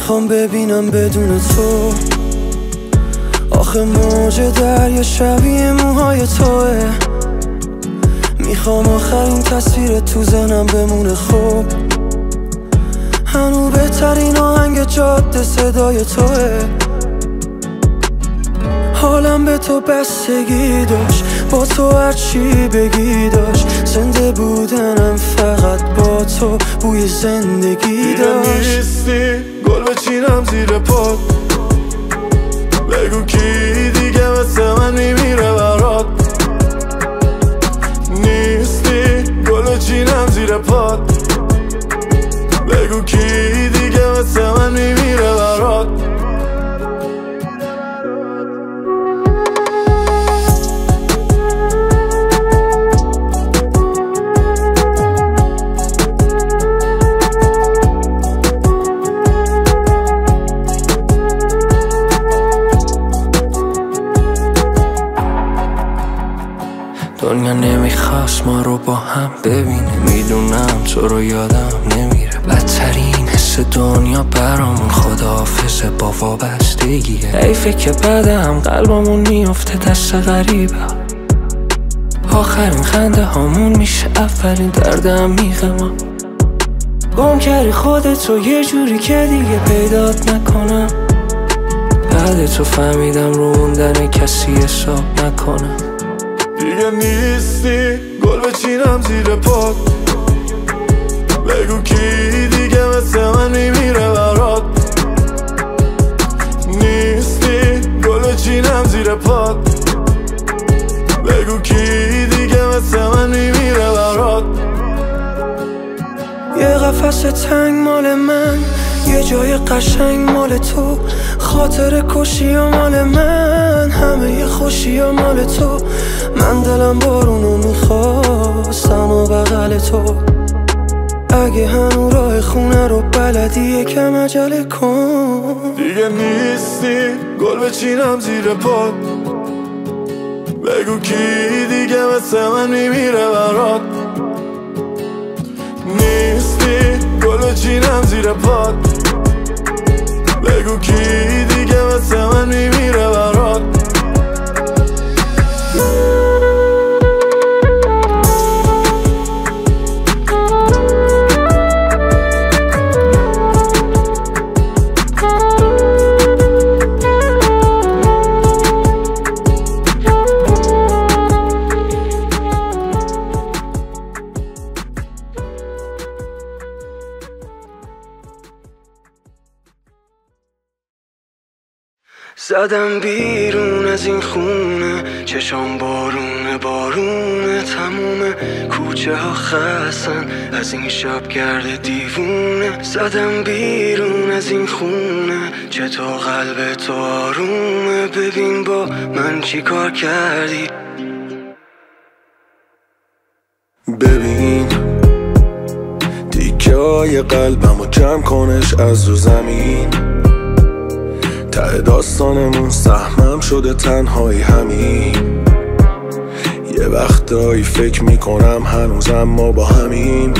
میخوام ببینم بدون تو. آخه موج دریا شبیه موهای توه. میخوام آخرین تصویر تو ذهنم بمونه خوب. هنو بهترین آهنگ جاده صدای توه. حالم به تو بستگی داشت، با تو هرچی بگی داشت. زنده بودنم فقط با تو بوی زندگی داشت. نیستی گل بچینم زیر پات، بگو کی دیگه مثل من میمیره برات. نیستی گل بچینم زیر پات، بگو کی دیگه مثل من میمیره برات. دنیا نمیخواست ما رو با هم ببینه. میدونم تو رو یادم نمیره. بدترین حس دنیا برامون خداحافظه با وابستگیه. حیفه که بعدم قلبمون میفته دست غریبه. آخرین خنده هامون میشه اولین درد عمیق ما. گم کردی خودتو یه جوری که دیگه پیدات نکنم. بعد تو فهمیدم رو موندن کسی حساب نکنم. دیگه نیستی گل بچینم زیر پات، بگو کی دیگه مثل من میمیره برات. نیستی گل بچینم زیر پات، بگو کی دیگه مثل من میمیره برات. یه قفس تنگ مال من، یه جای قشنگ مال تو. خاطر کشی و مال من، همه ی خوشی و مال تو. من دلم بارونو میخواستم و بغل تو. اگه هنو راه خونه رو بلدی یکم عجله کن. دیگه نیستی گل بچینم زیر پات، بگو کی دیگه مثل من میمیره برات. نیستی گل بچینم زیر پات، بگو کی دیگه مثل من میمیره برات. زدم بیرون از این خونه، چشام بارونه بارونه. تموم کوچه ها خستن از این شب گرد دیوونه. زدم بیرون از این خونه، چطور قلب تو آرومه. ببین با من چی کار کردی. ببین تیکه های قلبمو جمع کنش از رو زمین. ته داستانمون سهمم شده تنهایی همین. یه وقتایی فکر میکنم هنوزم ما با همین.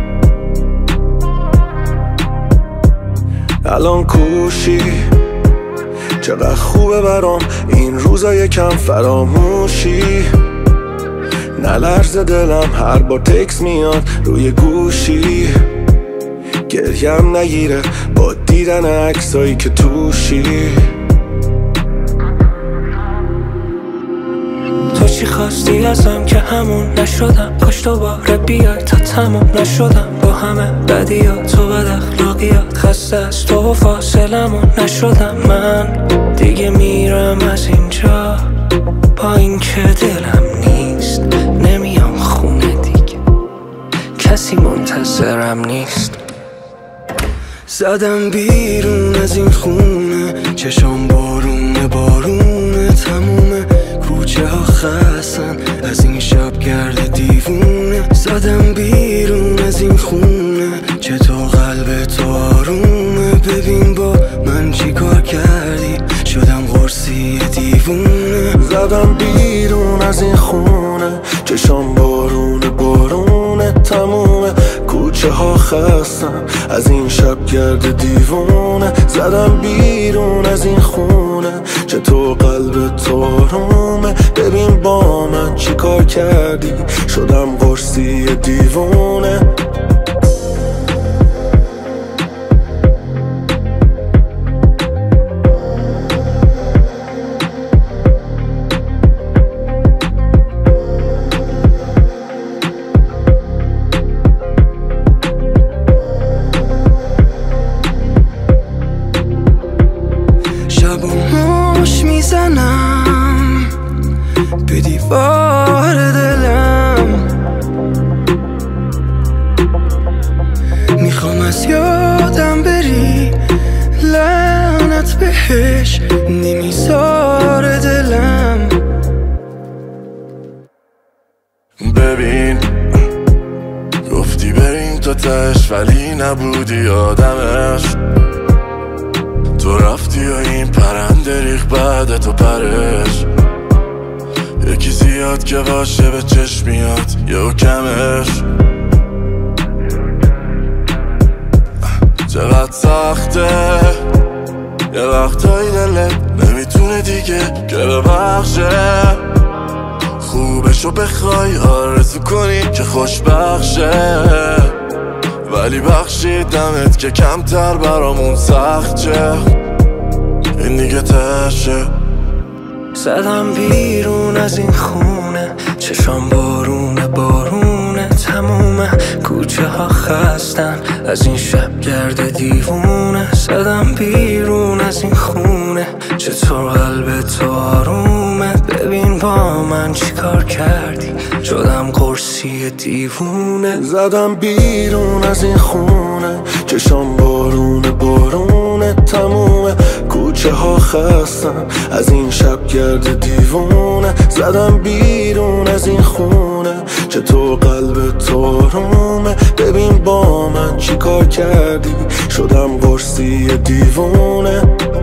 الان کوشی چقدر خوبه برام این روزا یکم فراموشی. نلرزه دلم هر بار تکس میاد روی گوشی. گریم نگیره با دیدن عکسایی که توشی. تو چی خواستی ازم که همون نشدم. کاش دوباره بیای تا تموم نشدم با همه بدیات و بد اخلاقیات. خسته از تو و فاصلمون نشدم. من دیگه میرم از اینجا با این که دلم نیست. نمیام خونه دیگه، کسی منتظرم نیست. زدم بیرون از این خونه، چشام بارونه بارونه. تموم کوچه ها خستن از این شب گرد دیوونه. زدم بیرون از این خونه، چطور قلب تو آرومه. ببین با من چی کار کردی، شدم قرصی دیوونه. زدم بیرون از این خونه، چشام بارونه بارونه. تموم کوچه کوچه ها خستم از این شب گرد دیوونه. زدم بیرون از این خونه چطور قلب تو آرومه. ببین با من چی کار کردی شدم قرصی دیوونه. به دیوار دلم میخوام از یادم بری لعنت بهش نمیذاره دلم. ببین گفتی بریم تا تش ولی نبودی آدمش. تو رفتی و این پرنده ریخ بعد تو پرش. یکی زیاد که باشه به چشم میاد یا کمش. چقدر سخته یه وقتایی دلت نمیتونه دیگه که ببخشه. خوبشو بخوای آرزو کنی که خوشبخشه. ولی بخشیدمت که کمتر برامون سخت شه. این دیگه تشه. زدم بیرون از این خونه چشام بارونه بارونه. تموم کوچه ها خستن از این شب گرد دیوونه. زدم بیرون از این خونه چطور قلب تو آرومه. ببین با من چی کار کردی شدم قرصی دیوونه. زدم بیرون از این خونه چشام بارونه بارونه. تموم کوچه ها خستن از این شب گرد دیوونه. زدم بیرون از این خونه چطور قلب تو آرومه. ببین با من چی کار کردی شدم قرصی دیوونه.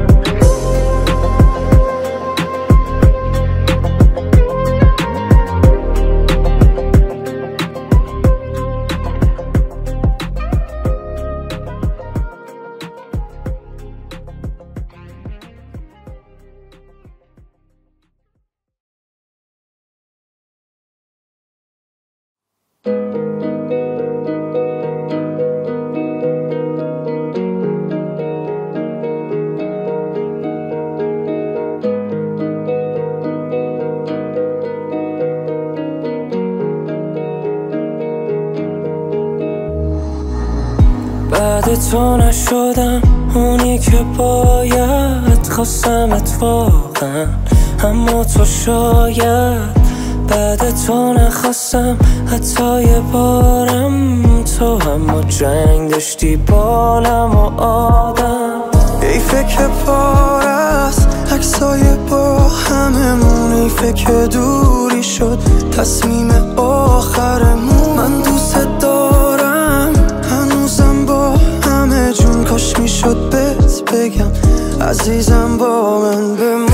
بعد تو نشدم اونی که باید. خواستمت واقعا اما تو شاید. بعد تو نخواستم حتی یه بارم تو. اما جنگ داشتی بالم و آدم. حیفه که پار است عکسای با هممون. حیفه که دوری شد تصمیم آخرمون. من دوست دارم هنوزم با همه جون. کاش میشد بهت بگم عزیزم با من بمون.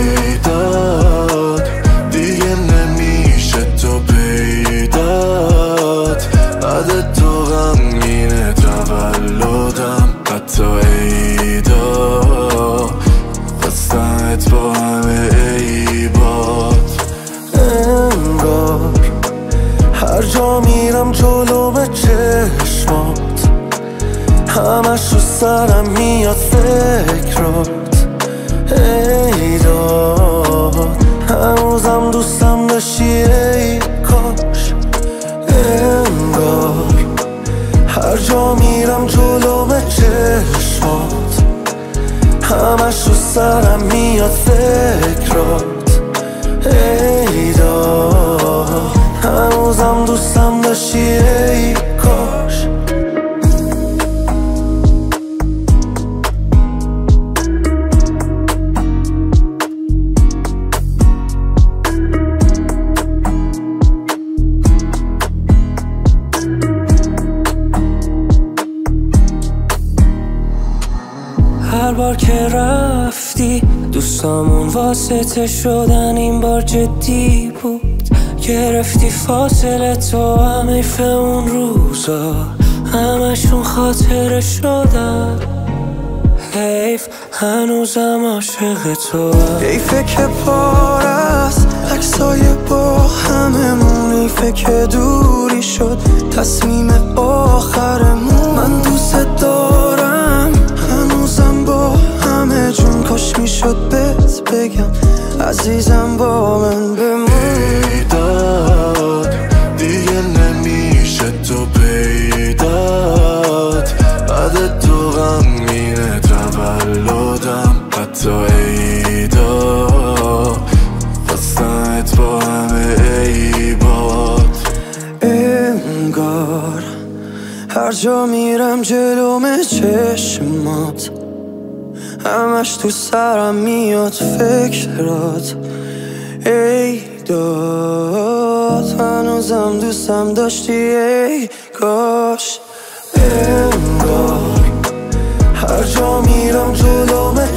بیداد دیگه نمیشه تو پیدات. بعد تو غمگینه تولدم حتی عیدا. خواستمت با همه عیبات. انگار هر جا میرم جلو به چشمات همش رو سرم میاد فکرات. ای داد هنوزم دوستم داشتی ای کاش. انگار هر جا میرم جلو به چشمات همش رو سرم میاد فکرات. ای داد هنوزم دوستم داشتی ای کاش. هر بار که رفتی دوستامون واسطه شدن. این بار جدی بود گرفتی فاصله تو. هم حیف اون روزا همشون خاطره شدن. حیف هنوزم عاشق تو. حیفه که پار است عکسای با هممون، حیفه که دوری شد تصمیم آخرمون. من دوست دارم هنوزم با همه جون، کاش میشد بهت بگم عزیزم با من بمون. پیدات دیگه نمیشه تو پیدات، بعد تو غمگینه تولدم حتی عیدا، خواستمت با همه عیبات. انگار هر جا میرم جلوم چشمات، همش تو سرم میاد فکرات. ای داد هنوزم دوستم داشتی ای کاش. انگار هر جا میرم جلوم